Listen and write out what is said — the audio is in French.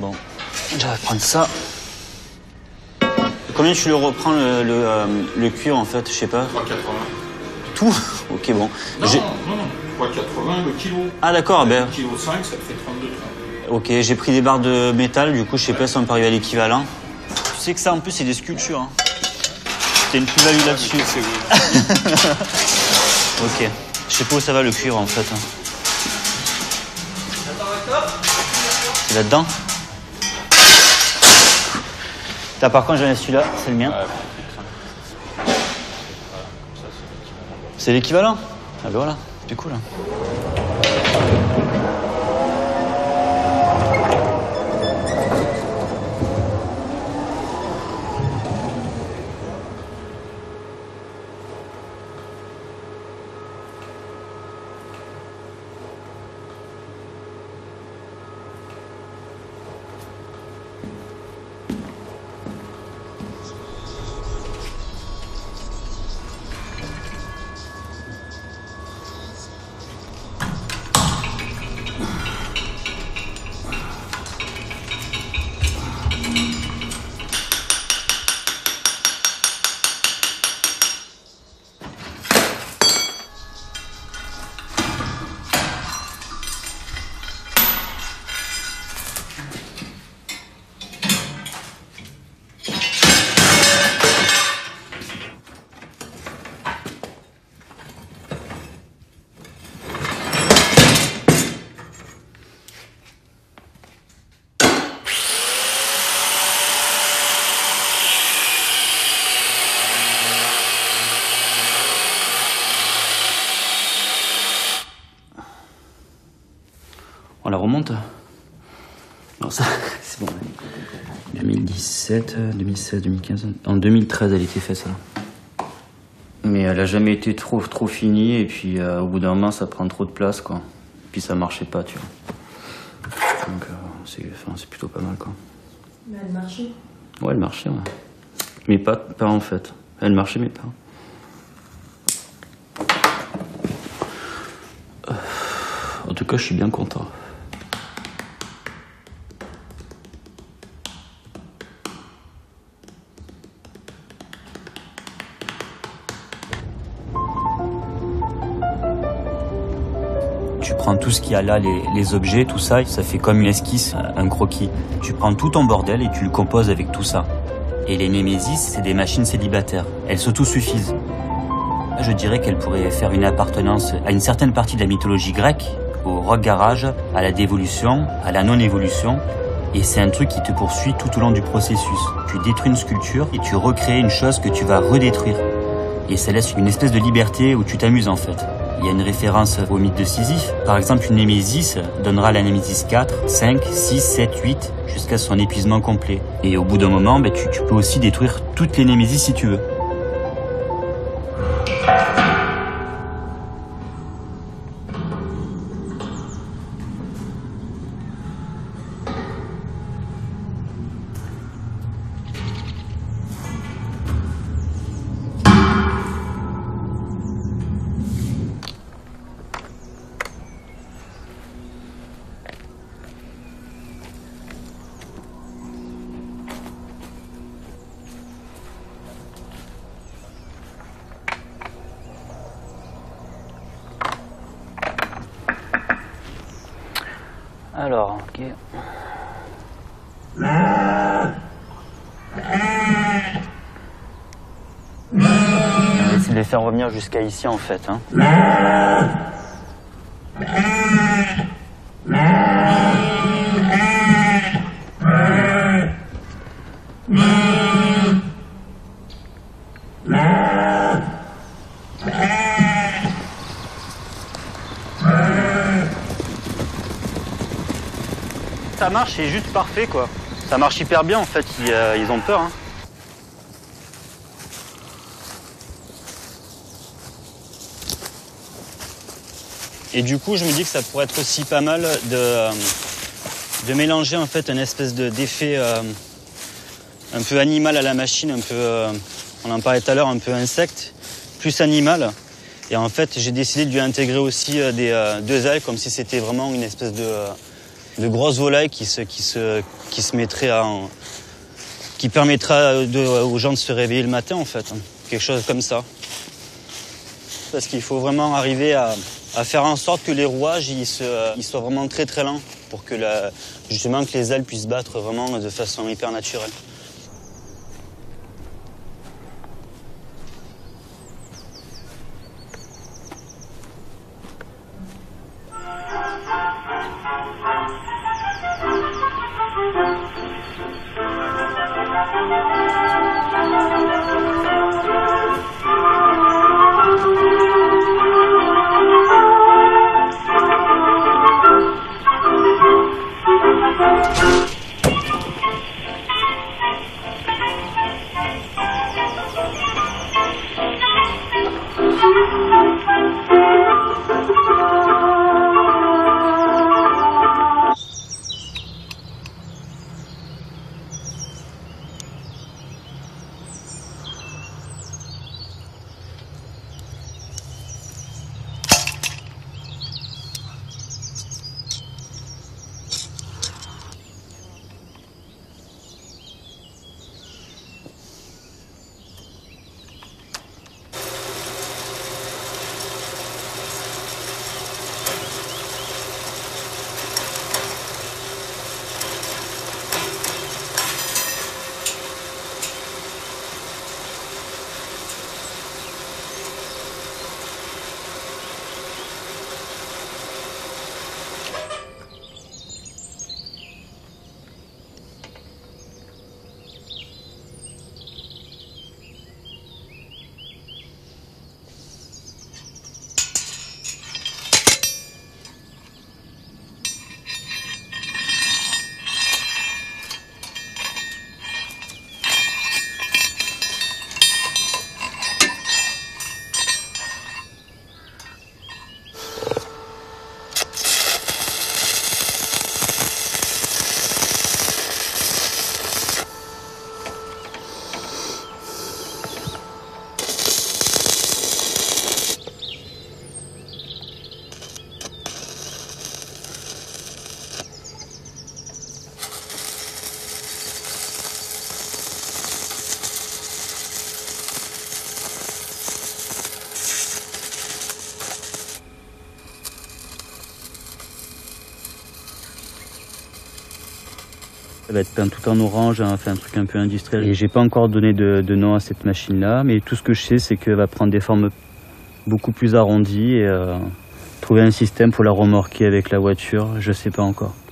Bon, j'vais prendre ça. Combien tu le reprends le cuir en fait? Je sais pas. 3,80. Tout? Ok, bon. Non, 3,80 le kilo. Ah d'accord, ben. 1,5 kg, ça te fait 32,30. Ok, j'ai pris des barres de métal, du coup je sais pas si on peut arriver à l'équivalent. Tu sais que ça en plus c'est des sculptures. Hein. T'as une plus-value là-dessus. Ok. Je sais pas où ça va le cuir en fait. C'est là-dedans. Là, par contre j'en ai celui-là, c'est le mien. C'est l'équivalent. Ah ben voilà, c'est cool. On la remonte. Non, ça, c'est bon. 2017, 2016, 2015. En 2013, elle était faite, ça. Mais elle a jamais été trop finie. Et puis, au bout d'un moment, ça prend trop de place, quoi. Puis, ça marchait pas, tu vois. Donc, c'est plutôt pas mal, quoi. Mais elle marchait? Ouais, elle marchait, ouais. Mais pas en fait. Elle marchait, mais pas. En tout cas, je suis bien content. Tu prends tout ce qu'il y a là, les objets, tout ça, ça fait comme une esquisse, un croquis. Tu prends tout ton bordel et tu le composes avec tout ça. Et les Némésis, c'est des machines célibataires. Elles s'autosuffisent. Je dirais qu'elles pourraient faire une appartenance à une certaine partie de la mythologie grecque, au rock garage, à la dévolution, à la non-évolution. Et c'est un truc qui te poursuit tout au long du processus. Tu détruis une sculpture et tu recrées une chose que tu vas redétruire. Et ça laisse une espèce de liberté où tu t'amuses en fait. Il y a une référence au mythe de Sisyphe. Par exemple, une Némésis donnera la Némésis 4, 5, 6, 7, 8, jusqu'à son épuisement complet. Et au bout d'un moment, tu peux aussi détruire toutes les Némésis si tu veux. Alors, ok. On va essayer de les faire revenir jusqu'à ici en fait. Hein. Ça marche, c'est juste parfait quoi. Ça marche hyper bien en fait, ils ont peur. Hein. Et du coup, je me dis que ça pourrait être aussi pas mal de mélanger en fait une espèce d'effet un peu animal à la machine, un peu, on en parlait tout à l'heure, un peu insecte, plus animal. Et en fait, j'ai décidé de lui intégrer aussi des ailes, comme si c'était vraiment une espèce de grosses volailles qui se mettraient qui permettra aux gens de se réveiller le matin en fait, quelque chose comme ça. Parce qu'il faut vraiment arriver à faire en sorte que les rouages ils soient vraiment très très lents pour que justement que les ailes puissent battre vraiment de façon hyper naturelle. Ça va être peint tout en orange, on va faire un truc un peu industriel. Et j'ai pas encore donné de nom à cette machine-là, mais tout ce que je sais, c'est qu'elle va prendre des formes beaucoup plus arrondies et trouver un système pour la remorquer avec la voiture, je sais pas encore.